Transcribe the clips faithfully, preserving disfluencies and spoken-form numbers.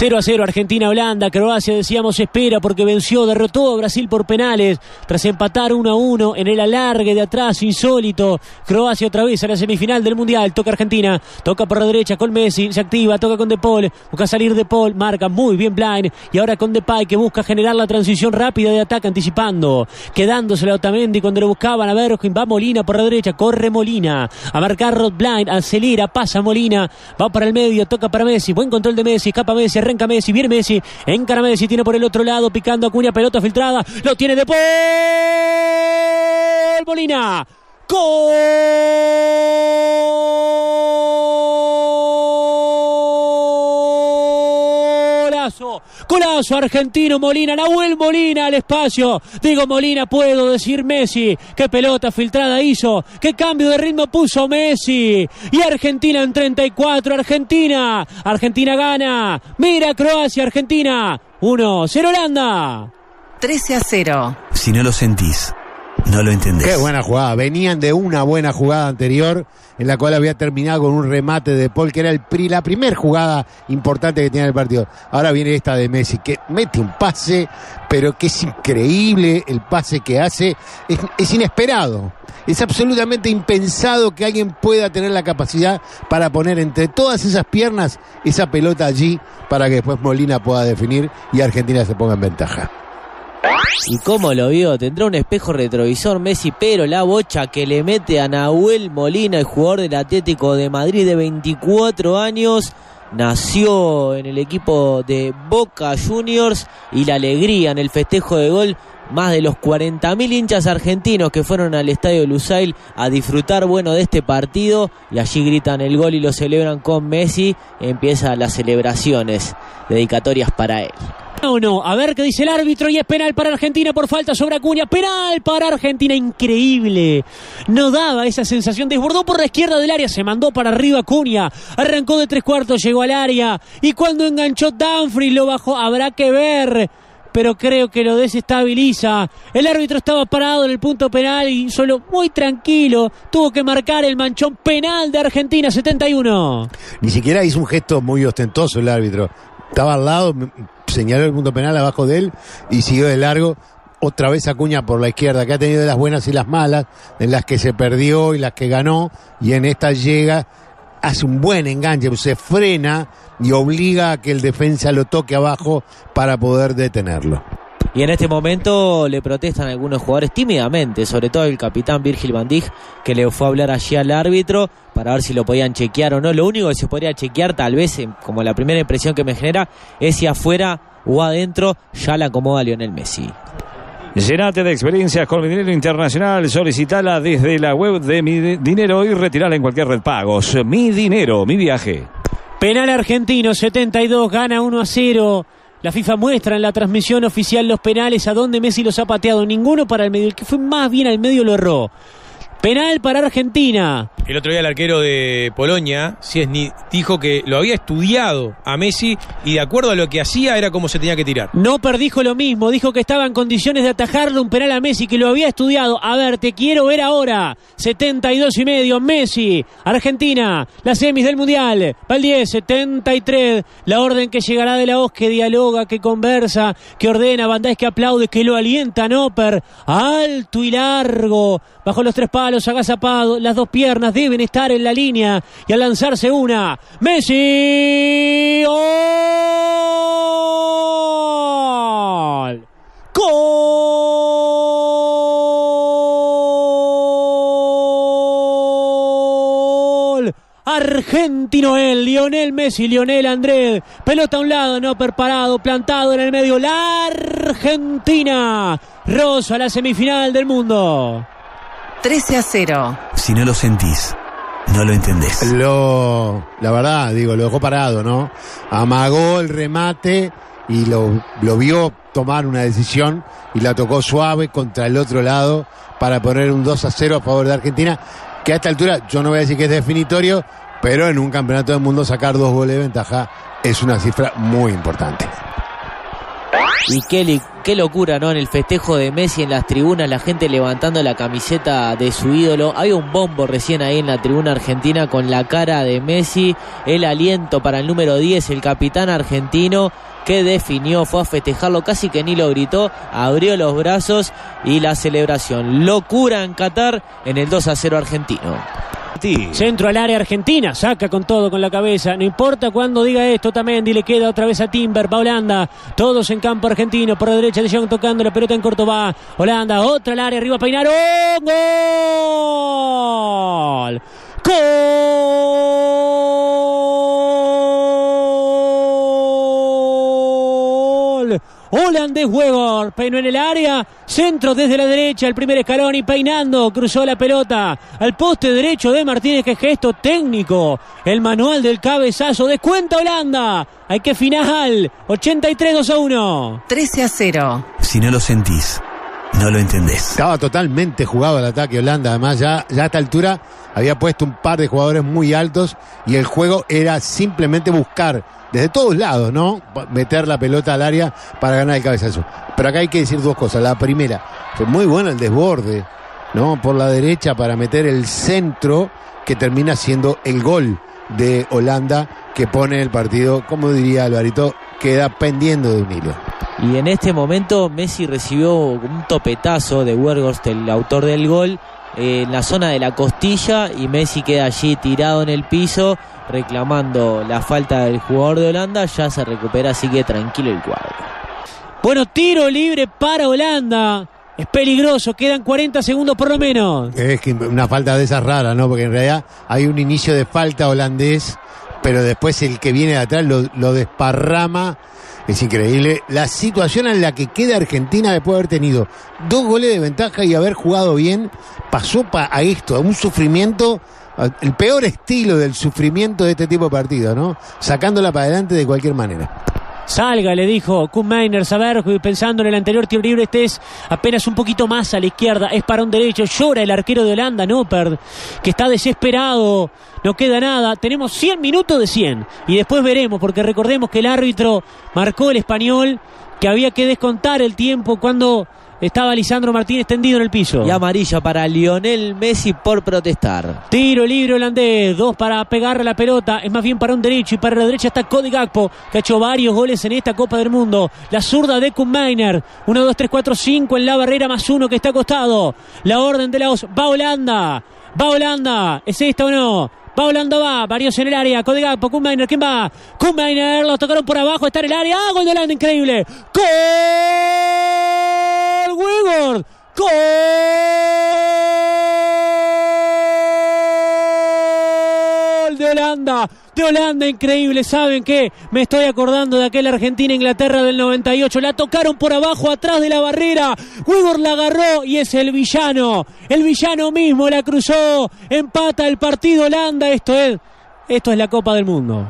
cero a cero Argentina-Holanda. Croacia, decíamos, espera porque venció, derrotó a Brasil por penales tras empatar uno a uno en el alargue de atrás, insólito. Croacia otra vez a la semifinal del Mundial. Toca Argentina, toca por la derecha con Messi, se activa, toca con De Paul, busca salir De Paul, marca muy bien Blind, y ahora con Depay que busca generar la transición rápida de ataque, anticipando, quedándose a Otamendi cuando le buscaban a ver, va Molina por la derecha, corre Molina a marcar Rod Blind, acelera, pasa Molina, va para el medio, toca para Messi, buen control de Messi, escapa Messi, arranca Messi, viene Messi, encara Messi, tiene por el otro lado, picando Acuña, pelota filtrada, lo tiene De Paul, Molina, ¡gol! Golazo, golazo argentino Molina, Nahuel Molina al espacio, digo Molina, puedo decir Messi, qué pelota filtrada hizo, qué cambio de ritmo puso Messi, y Argentina en treinta y cuatro, Argentina, Argentina gana, mira Croacia, Argentina, uno cero Holanda. trece a cero. Si no lo sentís, no lo entendés. Qué buena jugada. Venían de una buena jugada anterior en la cual había terminado con un remate de Paul, que era el pri, la primera jugada importante que tenía el partido. Ahora viene esta de Messi, que mete un pase, pero que es increíble el pase que hace. Es, es inesperado. Es absolutamente impensado que alguien pueda tener la capacidad para poner entre todas esas piernas esa pelota allí para que después Molina pueda definir y Argentina se ponga en ventaja. ¿Y cómo lo vio? Tendrá un espejo retrovisor Messi, pero la bocha que le mete a Nahuel Molina, el jugador del Atlético de Madrid de veinticuatro años, nació en el equipo de Boca Juniors, y la alegría en el festejo de gol, más de los cuarenta mil hinchas argentinos que fueron al estadio Lusail a disfrutar, bueno, de este partido, y allí gritan el gol y lo celebran con Messi. Empiezan las celebraciones dedicatorias para él. O no, a ver qué dice el árbitro, y es penal para Argentina por falta sobre Acuña, penal para Argentina, increíble, no daba esa sensación, desbordó por la izquierda del área, se mandó para arriba Acuña, arrancó de tres cuartos, llegó al área, y cuando enganchó Dumfries lo bajó, habrá que ver, pero creo que lo desestabiliza. El árbitro estaba parado en el punto penal y solo muy tranquilo tuvo que marcar el manchón penal de Argentina, setenta y uno. Ni siquiera hizo un gesto muy ostentoso el árbitro, estaba al lado, señaló el punto penal abajo de él y siguió de largo. Otra vez Acuña por la izquierda, que ha tenido de las buenas y las malas, en las que se perdió y las que ganó, y en esta llega, hace un buen enganche, se frena y obliga a que el defensa lo toque abajo para poder detenerlo. Y en este momento le protestan algunos jugadores tímidamente, sobre todo el capitán Virgil van Dijk, que le fue a hablar allí al árbitro para ver si lo podían chequear o no. Lo único que se podría chequear, tal vez, como la primera impresión que me genera, es si afuera o adentro ya la acomoda Lionel Messi. Llenate de experiencias con Mi Dinero Internacional. Solicitala desde la web de Mi Dinero y retirala en cualquier red pagos. Mi Dinero, mi viaje. Penal argentino, setenta y dos, gana uno a cero. La FIFA muestra en la transmisión oficial los penales a donde Messi los ha pateado. Ninguno para el medio. El que fue más bien al medio lo erró. Penal para Argentina. El otro día el arquero de Polonia, Szczesny, dijo que lo había estudiado a Messi y de acuerdo a lo que hacía era como se tenía que tirar. Noper dijo lo mismo, dijo que estaba en condiciones de atajarle un penal a Messi, que lo había estudiado. A ver, te quiero ver ahora. setenta y dos y medio, Messi, Argentina, las semis del Mundial. Va el diez, setenta y tres, la orden que llegará de la Hoz, que dialoga, que conversa, que ordena, Van Dijk que aplaude, que lo alienta Noper. Alto y largo, bajo los tres palos, agazapado, las dos piernas deben estar en la línea, y al lanzarse una, Messi, ¡gol! ¡Gol! Argentino él, Lionel Messi, Lionel Andrés, pelota a un lado, no preparado, plantado en el medio, la Argentina, rosa la semifinal del mundo. trece a cero. Si no lo sentís, no lo entendés. Lo, la verdad, digo, lo dejó parado, ¿no? Amagó el remate y lo, lo vio tomar una decisión y la tocó suave contra el otro lado para poner un dos a cero a favor de Argentina, que a esta altura yo no voy a decir que es definitorio, pero en un campeonato del mundo sacar dos goles de ventaja es una cifra muy importante. Y Kelly, qué locura, ¿no? En el festejo de Messi en las tribunas, la gente levantando la camiseta de su ídolo. Había un bombo recién ahí en la tribuna argentina con la cara de Messi, el aliento para el número diez, el capitán argentino, que definió, fue a festejarlo, casi que ni lo gritó, abrió los brazos y la celebración. Locura en Qatar en el dos a cero argentino. Centro al área argentina, saca con todo con la cabeza, no importa cuando diga esto, Otamendi le queda otra vez a Timber, va Holanda, todos en campo argentino, por la derecha de Jong tocando la pelota en corto, va Holanda, otra al área, arriba Peinaro, ¡gol! ¡Gol! Holandés Weghorst, peinó en el área, centro desde la derecha, el primer escalón y peinando, cruzó la pelota al poste derecho de Martínez, que gesto técnico, el manual del cabezazo, descuenta Holanda, hay que final, ochenta y tres, dos a uno. trece a cero. Si no lo sentís, no lo entendés. Estaba totalmente jugado el ataque Holanda, además ya, ya a esta altura había puesto un par de jugadores muy altos y el juego era simplemente buscar desde todos lados, ¿no? Meter la pelota al área para ganar el cabezazo. Pero acá hay que decir dos cosas. La primera, fue muy bueno el desborde, ¿no? Por la derecha para meter el centro que termina siendo el gol de Holanda que pone el partido, como diría Alvarito, queda pendiendo de un hilo. Y en este momento Messi recibió un topetazo de Weghorst, el autor del gol, eh, en la zona de la costilla, y Messi queda allí tirado en el piso reclamando la falta del jugador de Holanda. Ya se recupera, así que tranquilo el cuadro. Bueno, tiro libre para Holanda. Es peligroso, quedan cuarenta segundos por lo menos. Es que una falta de esas rara, ¿no? Porque en realidad hay un inicio de falta holandés, pero después el que viene de atrás lo, lo desparrama. Es increíble la situación en la que queda Argentina después de haber tenido dos goles de ventaja y haber jugado bien. Pasó pa a esto, a un sufrimiento, el peor estilo del sufrimiento de este tipo de partidos, ¿no? Sacándola para adelante de cualquier manera. Salga, le dijo Koen Meiners a Berghuis, pensando en el anterior tiro libre. Este es apenas un poquito más a la izquierda, es para un derecho. Llora el arquero de Holanda, Noppert, que está desesperado. No queda nada, tenemos cien minutos de cien y después veremos, porque recordemos que el árbitro marcó el español que había que descontar el tiempo cuando estaba Lisandro Martínez tendido en el piso. Y amarilla para Lionel Messi por protestar. Tiro libre holandés, dos para pegar la pelota, es más bien para un derecho, y para la derecha está Cody Gakpo, que ha hecho varios goles en esta Copa del Mundo. La zurda de Koen Meiners, uno, dos, tres, cuatro, cinco en la barrera, más uno que está acostado. La orden de la O S, va Holanda, va Holanda, ¿es esta o no? Va Holanda, va, varios en el área, Cody Gakpo, Koen Meiners, ¿quién va? Koen Meiners, los tocaron por abajo, está en el área, ¡ah, gol de Holanda, increíble! ¡Gol! Weghorst, ¡gol! De Holanda, de Holanda, increíble. ¿Saben qué? Me estoy acordando de aquel Argentina-Inglaterra del noventa y ocho. La tocaron por abajo, atrás de la barrera. Weghorst la agarró y es el villano. El villano mismo la cruzó. Empata el partido Holanda. Esto es, esto es la Copa del Mundo.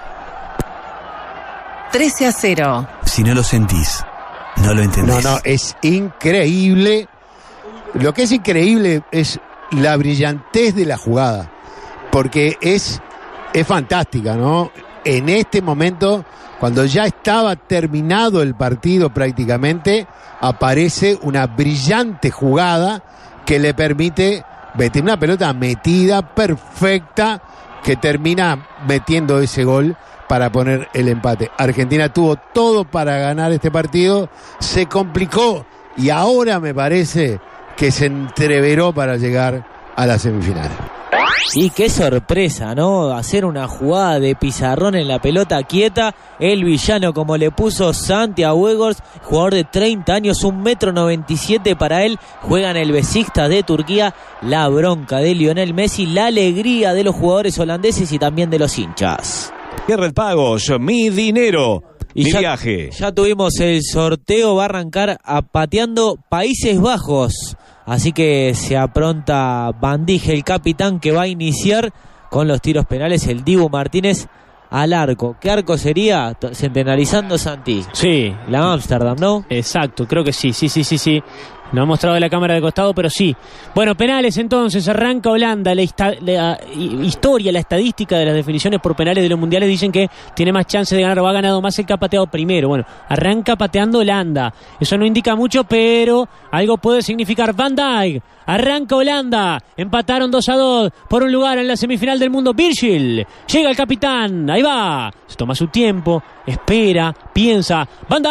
trece a cero. Si no lo sentís, no lo entendés. No, no, es increíble. Lo que es increíble es la brillantez de la jugada. Porque es, es fantástica, ¿no? En este momento, cuando ya estaba terminado el partido prácticamente, aparece una brillante jugada que le permite meter una pelota metida, perfecta, que termina metiendo ese gol para poner el empate. Argentina tuvo todo para ganar este partido, se complicó y ahora me parece que se entreveró para llegar a la semifinal. Y qué sorpresa, ¿no? Hacer una jugada de pizarrón en la pelota quieta. El villano, como le puso Santi a Weghorst, jugador de treinta años, un metro noventa y siete para él. Juega en el Besiktas de Turquía. La bronca de Lionel Messi, la alegría de los jugadores holandeses y también de los hinchas. Red Pagos, mi dinero, y mi ya, viaje. Ya tuvimos el sorteo, va a arrancar a pateando Países Bajos. Así que se apronta Van Dijk, el capitán, que va a iniciar con los tiros penales. El Dibu Martínez al arco. ¿Qué arco sería? Centenarizando, Santi. Sí. La Amsterdam, ¿no? Exacto, creo que sí, sí, sí, sí, sí. No ha mostrado la cámara de costado, pero sí. Bueno, penales entonces, arranca Holanda. La, ista- la historia, la estadística de las definiciones por penales de los mundiales dicen que tiene más chance de ganar o ha ganado más el que ha pateado primero. Bueno, arranca pateando Holanda. Eso no indica mucho, pero algo puede significar. Van Dijk, arranca Holanda. Empataron dos a dos por un lugar en la semifinal del mundo. Virgil, llega el capitán, ahí va. Se toma su tiempo, espera, piensa. Van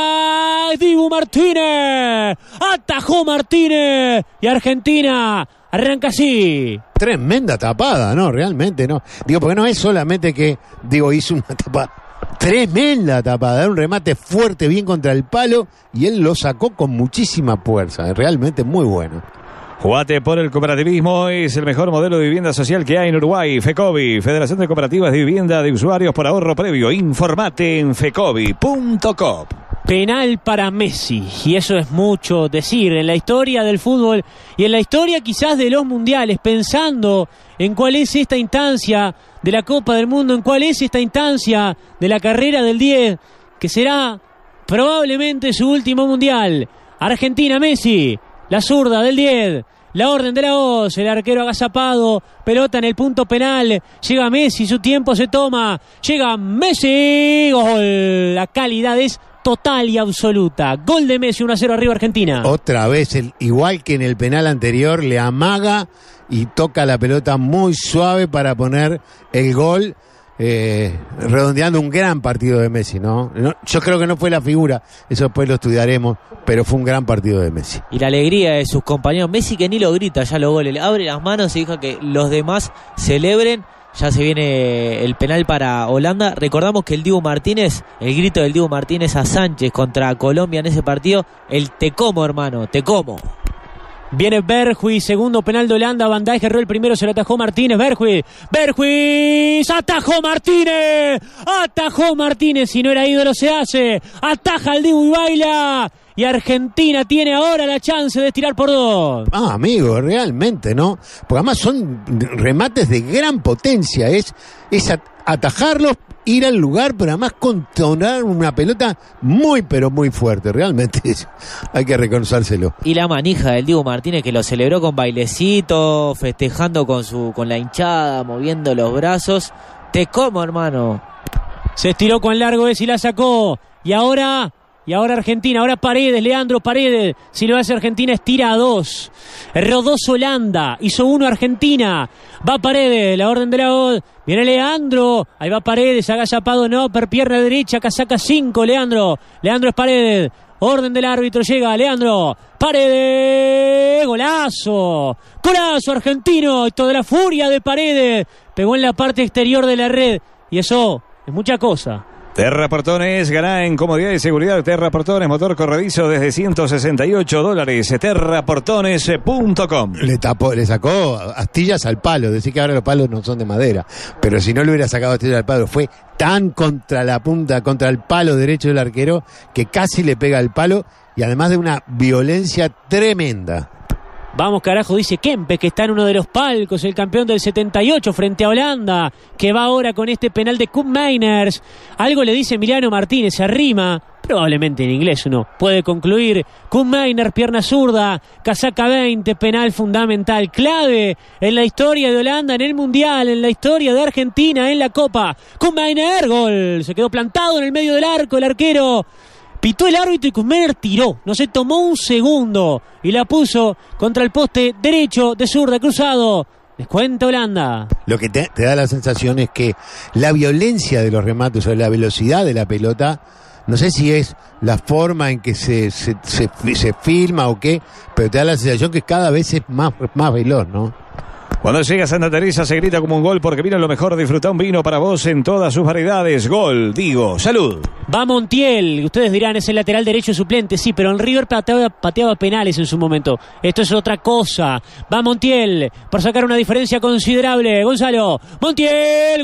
Dijk, Dibu Martínez. Atajó Martínez y Argentina arranca así. Tremenda tapada, ¿no? Realmente no. Digo, porque no es solamente que, digo, hizo una tapada. Tremenda tapada, era un remate fuerte, bien contra el palo, y él lo sacó con muchísima fuerza. Realmente muy bueno. Jugate por el cooperativismo, es el mejor modelo de vivienda social que hay en Uruguay. FECOBI, Federación de Cooperativas de Vivienda de Usuarios por Ahorro Previo. Informate en fecobi punto com. Penal para Messi, y eso es mucho decir en la historia del fútbol y en la historia quizás de los mundiales, pensando en cuál es esta instancia de la Copa del Mundo, en cuál es esta instancia de la carrera del diez, que será probablemente su último mundial. Argentina, Messi, la zurda del diez, la orden de la hoz, el arquero agazapado, pelota en el punto penal, llega Messi, su tiempo se toma, llega Messi, gol, la calidad es total y absoluta. Gol de Messi, uno a cero arriba Argentina. Otra vez, el, igual que en el penal anterior, le amaga y toca la pelota muy suave para poner el gol, eh, redondeando un gran partido de Messi, ¿no? ¿no? Yo creo que no fue la figura, eso después lo estudiaremos, pero fue un gran partido de Messi. Y la alegría de sus compañeros. Messi que ni lo grita ya los goles, le abre las manos y deja que los demás celebren. Ya se viene el penal para Holanda. Recordamos que el Dibu Martínez, el grito del Dibu Martínez a Sánchez contra Colombia en ese partido, el te como, hermano, te como. Viene Berghuis, segundo penal de Holanda. Van Dijk erró el primero, se lo atajó Martínez. Berghuis, Berghuis, atajó Martínez, atajó Martínez. Si no era ídolo se hace, ataja al Dibu y baila. Y Argentina tiene ahora la chance de estirar por dos. Ah, amigo, realmente, ¿no? Porque además son remates de gran potencia. Es, es atajarlos, ir al lugar, pero además controlar una pelota muy, pero muy fuerte. Realmente es, hay que reconocérselo. Y la manija del Dibu Martínez, que lo celebró con bailecito, festejando con su con la hinchada, moviendo los brazos. Te como, hermano. Se estiró con largo ese y la sacó. Y ahora... Y ahora Argentina, ahora Paredes, Leandro Paredes. Si lo hace Argentina, estira a dos. Erró dos Holanda, hizo uno Argentina. Va Paredes, la orden de la hoz. Viene Leandro, ahí va Paredes, agazapado, no, per pierna derecha, casaca cinco, Leandro. Leandro es Paredes, orden del árbitro, llega Leandro. Paredes, golazo. Golazo argentino, esto de la furia de Paredes. Pegó en la parte exterior de la red. Y eso es mucha cosa. Terraportones, gana en comodidad y seguridad. Terraportones, motor corredizo desde ciento sesenta y ocho dólares. Terraportones punto com. Le tapó, le sacó astillas al palo. Decir que ahora los palos no son de madera. Pero si no le hubiera sacado astillas al palo, fue tan contra la punta, contra el palo derecho del arquero, que casi le pega al palo. Y además de una violencia tremenda. Vamos carajo, dice Kempes, que está en uno de los palcos, el campeón del setenta y ocho frente a Holanda, que va ahora con este penal de Koopmeiners. Algo le dice Emiliano Martínez, se arrima, probablemente en inglés uno puede concluir. Koopmeiners, pierna zurda, casaca veinte, penal fundamental, clave en la historia de Holanda, en el Mundial, en la historia de Argentina, en la Copa. Koopmeiners, gol, se quedó plantado en el medio del arco el arquero. Pitó el árbitro y Koopmeiners tiró, no se tomó un segundo y la puso contra el poste derecho de zurda, cruzado. Descuenta Holanda. Lo que te, te da la sensación es que la violencia de los remates o la velocidad de la pelota, no sé si es la forma en que se, se, se, se filma o qué, pero te da la sensación que cada vez es más, más veloz, ¿no? Cuando llega a Santa Teresa se grita como un gol porque vino lo mejor. Disfruta un vino para vos en todas sus variedades. Gol, digo, salud. Va Montiel, ustedes dirán es el lateral derecho suplente, sí, pero en River pateaba, pateaba penales en su momento. Esto es otra cosa. Va Montiel por sacar una diferencia considerable. Gonzalo, Montiel,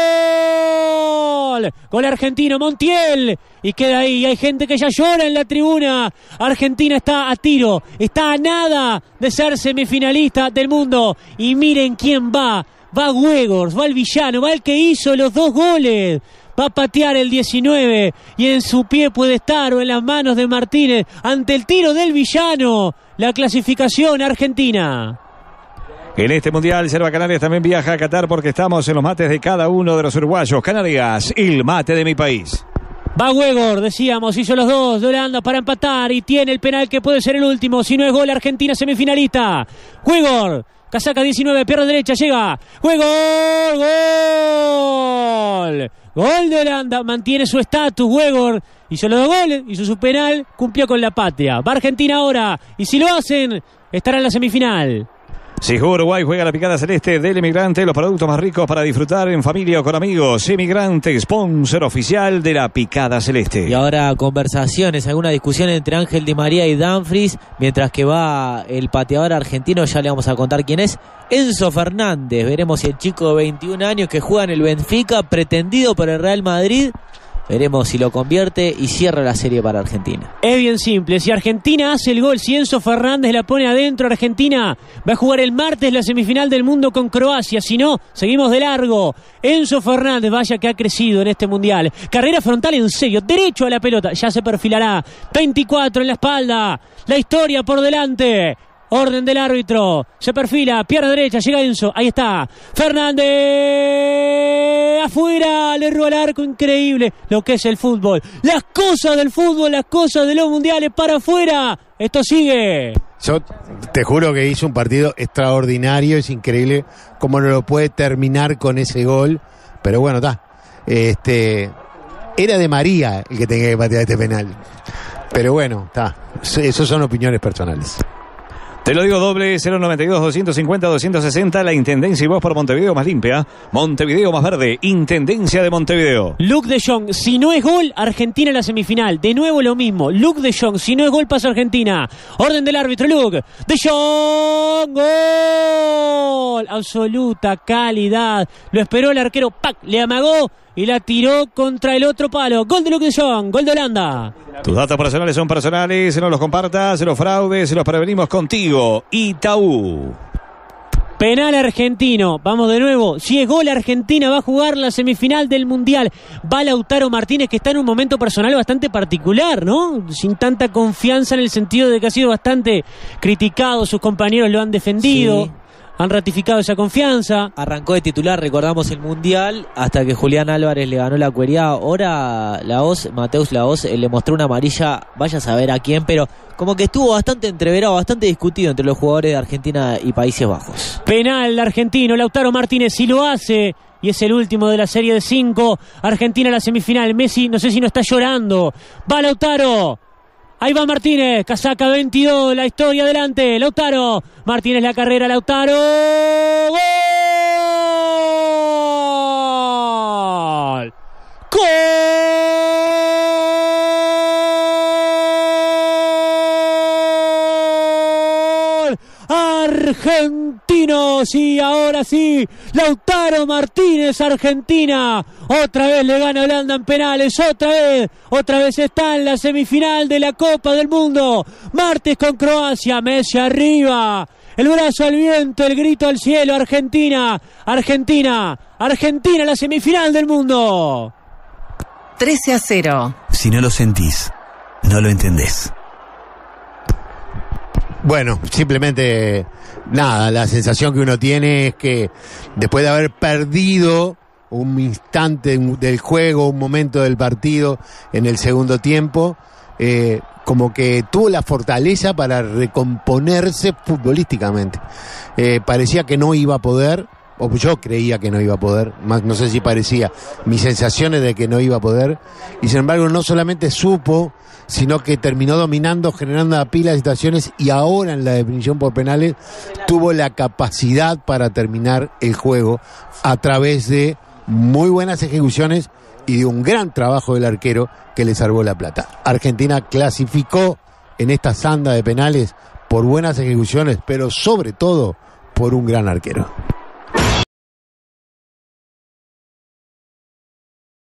gol. Gol argentino, Montiel. Y queda ahí, hay gente que ya llora en la tribuna. Argentina está a tiro, está a nada de ser semifinalista del mundo. Y miren quién va, va Weghorst, va el villano, va el que hizo los dos goles. va a patear el diecinueve y en su pie puede estar o en las manos de Martínez ante el tiro del villano. La clasificación argentina. En este Mundial, Yerba Canarias también viaja a Qatar porque estamos en los mates de cada uno de los uruguayos. Canarias, el mate de mi país. Va Huegor, decíamos, hizo los dos de Holanda para empatar y tiene el penal que puede ser el último. Si no es gol, Argentina semifinalista. Huegor, casaca diecinueve, pierna derecha, llega. Huegor, gol. Gol de Holanda, mantiene su estatus Huegor. Hizo los dos goles, hizo su penal, cumplió con la patria. Va Argentina ahora y si lo hacen, estará en la semifinal. Si Uruguay juega la picada celeste del Emigrante, los productos más ricos para disfrutar en familia o con amigos. Emigrante, sponsor oficial de la picada celeste. Y ahora conversaciones, alguna discusión entre Ángel Di María y Dumfries, mientras que va el pateador argentino, ya le vamos a contar quién es, Enzo Fernández. Veremos si el chico de veintiún años que juega en el Benfica, pretendido por el Real Madrid, veremos si lo convierte y cierra la serie para Argentina. Es bien simple, si Argentina hace el gol, si Enzo Fernández la pone adentro, Argentina va a jugar el martes la semifinal del mundo con Croacia. Si no, seguimos de largo. Enzo Fernández, vaya que ha crecido en este mundial. Carrera frontal en serio, derecho a la pelota, ya se perfilará. veinticuatro en la espalda, la historia por delante. Orden del árbitro, se perfila, pierna derecha, llega Enzo, ahí está, Fernández, afuera, le erró al arco, increíble lo que es el fútbol, las cosas del fútbol, las cosas de los mundiales, para afuera, esto sigue. Yo te juro que hizo un partido extraordinario, es increíble cómo no lo puede terminar con ese gol, pero bueno, está, este, era de María el que tenía que patear este penal, pero bueno, está, esos son opiniones personales. Te lo digo doble, cero noventa y dos, doscientos cincuenta, doscientos sesenta, la Intendencia y voz por Montevideo más limpia, Montevideo más verde, Intendencia de Montevideo. Luke de Jong, si no es gol, Argentina en la semifinal. De nuevo lo mismo, Luke de Jong, si no es gol, pasa Argentina. Orden del árbitro, Luke de Jong, gol. Absoluta calidad. Lo esperó el arquero, ¡pac! Le amagó y la tiró contra el otro palo. Gol de Luke de Jong, gol de Holanda. Tus datos personales son personales, no los compartas, los fraudes, los prevenimos contigo. Itaú. Penal argentino, vamos de nuevo. Si es gol, Argentina va a jugar la semifinal del Mundial. Va Lautaro Martínez, que está en un momento personal bastante particular, ¿no? Sin tanta confianza, en el sentido de que ha sido bastante criticado, sus compañeros lo han defendido. Sí. Han ratificado esa confianza. Arrancó de titular, recordamos el Mundial, hasta que Julián Álvarez le ganó la cuería. Ahora Laos, Mateus Laos, eh, le mostró una amarilla, vaya a saber a quién, pero como que estuvo bastante entreverado, bastante discutido entre los jugadores de Argentina y Países Bajos. Penal argentino, Lautaro Martínez, si lo hace, y es el último de la serie de cinco. Argentina en la semifinal. Messi, no sé si no está llorando. Va Lautaro. Ahí va Martínez, casaca veintidós, la historia adelante, Lautaro, Martínez la carrera, Lautaro, ¡gol! ¡Gol! Argentinos, y ahora sí, Lautaro Martínez, Argentina, otra vez le gana Holanda en penales, otra vez, otra vez está en la semifinal de la Copa del Mundo, martes con Croacia, Messi arriba, el brazo al viento, el grito al cielo, Argentina, Argentina, Argentina en la semifinal del mundo. trece a cero. Si no lo sentís, no lo entendés. Bueno, simplemente nada, la sensación que uno tiene es que después de haber perdido un instante del juego, un momento del partido en el segundo tiempo, eh, como que tuvo la fortaleza para recomponerse futbolísticamente. Eh, parecía que no iba a poder, o yo creía que no iba a poder, más no sé si parecía, mis sensaciones de que no iba a poder, y sin embargo no solamente supo, sino que terminó dominando, generando una pila de situaciones, y ahora en la definición por penales tuvo la capacidad para terminar el juego a través de muy buenas ejecuciones y de un gran trabajo del arquero que le salvó la plata. Argentina clasificó en esta sanda de penales por buenas ejecuciones, pero sobre todo por un gran arquero.